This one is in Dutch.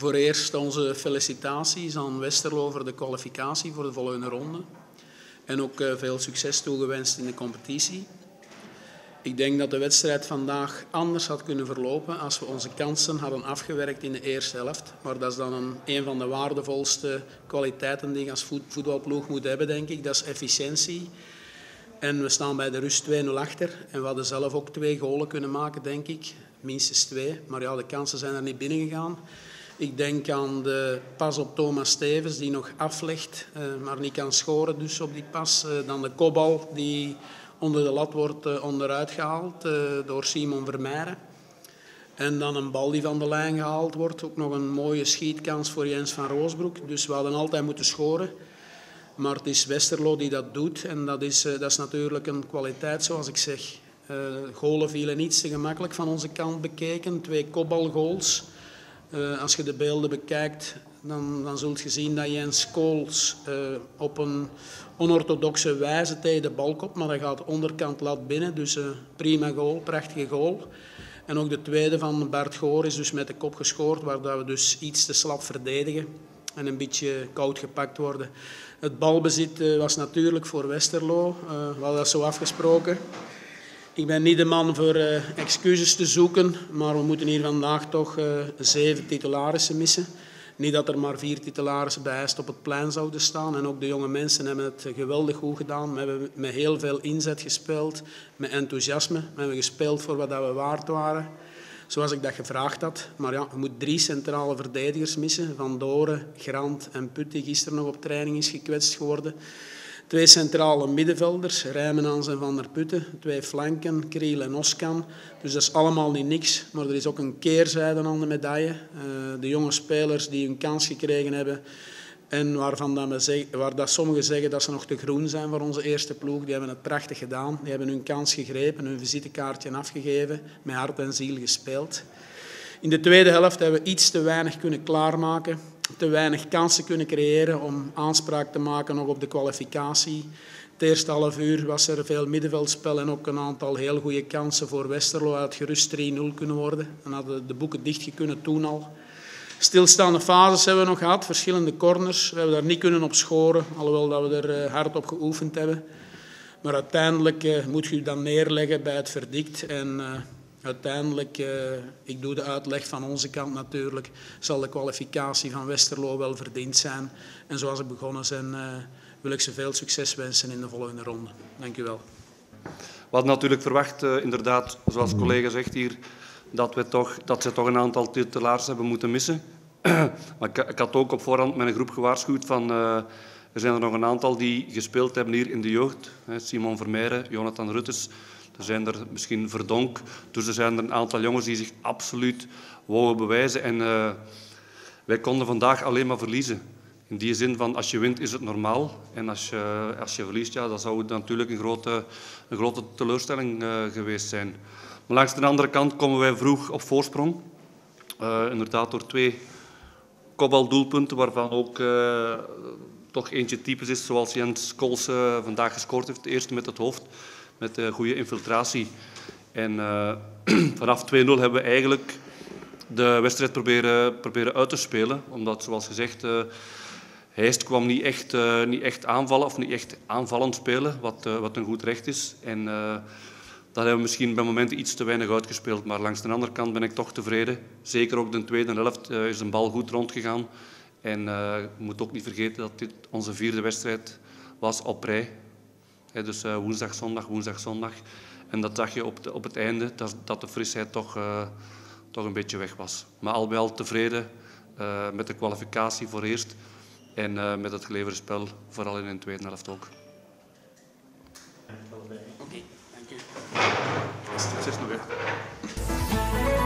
Voor eerst onze felicitaties aan Westerlo voor de kwalificatie voor de volgende ronde. En ook veel succes toegewenst in de competitie. Ik denk dat de wedstrijd vandaag anders had kunnen verlopen als we onze kansen hadden afgewerkt in de eerste helft. Maar dat is dan een van de waardevolste kwaliteiten die je als voetbalploeg moet hebben, denk ik. Dat is efficiëntie. En we staan bij de rust 2-0 achter. En we hadden zelf ook 2 golen kunnen maken, denk ik. Minstens 2. Maar ja, de kansen zijn er niet binnengegaan. Ik denk aan de pas op Thomas Stevens, die nog aflegt, maar niet kan scoren dus op die pas. Dan de kopbal die onder de lat wordt onderuit gehaald door Simon Vermeijren. En dan een bal die van de lijn gehaald wordt. Ook nog een mooie schietkans voor Jens van Roosbroek. Dus we hadden altijd moeten scoren. Maar het is Westerlo die dat doet. En dat is natuurlijk een kwaliteit, zoals ik zeg. Golen vielen iets te gemakkelijk van onze kant bekeken. 2 kopbalgoals. Als je de beelden bekijkt, dan zult je zien dat Jens Kools op een onorthodoxe wijze tegen de bal komt. Maar dat gaat de onderkant lat binnen. Dus prima goal, prachtige goal. En ook de tweede van Bart Goor is dus met de kop gescoord, waar we dus iets te slap verdedigen en een beetje koud gepakt worden. Het balbezit was natuurlijk voor Westerlo. We hadden dat zo afgesproken. Ik ben niet de man voor excuses te zoeken, maar we moeten hier vandaag toch 7 titularissen missen. Niet dat er maar 4 titularissen bij Est op het plein zouden staan. En ook de jonge mensen hebben het geweldig goed gedaan. We hebben met heel veel inzet gespeeld, met enthousiasme. We hebben gespeeld voor wat we waard waren, zoals ik dat gevraagd had. Maar ja, je moet 3 centrale verdedigers missen. Van Doren, Grant en Put, die gisteren nog op training is gekwetst geworden. 2 centrale middenvelders, Rijmenans en Van der Putten. 2 flanken, Kriel en Oskan. Dus dat is allemaal niet niks. Maar er is ook een keerzijde aan de medaille. De jonge spelers die hun kans gekregen hebben. En waar sommigen zeggen dat ze nog te groen zijn voor onze eerste ploeg. Die hebben het prachtig gedaan. Die hebben hun kans gegrepen, hun visitekaartje afgegeven. Met hart en ziel gespeeld. In de tweede helft hebben we iets te weinig kunnen klaarmaken. Te weinig kansen kunnen creëren om aanspraak te maken nog op de kwalificatie. Het eerste half uur was er veel middenveldspel en ook een aantal heel goede kansen voor Westerlo. Had gerust 3-0 kunnen worden. Dan hadden de boeken dicht kunnen toen al. Stilstaande fases hebben we nog gehad, verschillende corners. We hebben daar niet kunnen op scoren, alhoewel dat we er hard op geoefend hebben. Maar uiteindelijk moet je dan neerleggen bij het verdict. En uiteindelijk, ik doe de uitleg van onze kant natuurlijk, zal de kwalificatie van Westerlo wel verdiend zijn. En zoals we begonnen zijn, wil ik ze veel succes wensen in de volgende ronde. Dank u wel. We hadden natuurlijk verwacht, inderdaad, zoals collega zegt hier, dat ze toch een aantal titulaars hebben moeten missen. Maar ik had ook op voorhand met een groep gewaarschuwd van er zijn er nog een aantal die gespeeld hebben hier in de jeugd. Simon Vermeijren, Jonathan Ruttes. Er zijn er misschien Verdonk. Dus er zijn er een aantal jongens die zich absoluut wouden bewijzen. En wij konden vandaag alleen maar verliezen. In die zin van als je wint is het normaal. En als je verliest, ja, dat zou natuurlijk een grote teleurstelling geweest zijn. Maar langs de andere kant komen wij vroeg op voorsprong. Inderdaad door 2 kopbaldoelpunten, waarvan ook toch eentje typisch is zoals Jens Kools vandaag gescoord heeft. De eerste met het hoofd, met goede infiltratie. En vanaf 2-0 hebben we eigenlijk de wedstrijd proberen uit te spelen. Omdat, zoals gezegd, Heist kwam niet echt aanvallen of niet echt aanvallend spelen, wat een goed recht is. En dat hebben we misschien bij momenten iets te weinig uitgespeeld. Maar langs de andere kant ben ik toch tevreden. Zeker ook de tweede helft is een bal goed rondgegaan. En je moet ook niet vergeten dat dit onze 4e wedstrijd was op rij. Dus woensdag, zondag. En dat zag je op het einde, dat de frisheid toch een beetje weg was. Maar al bij al tevreden met de kwalificatie voor eerst. En met het geleverde spel, vooral in de tweede helft ook. Oké, dank u. Succes nog, hè.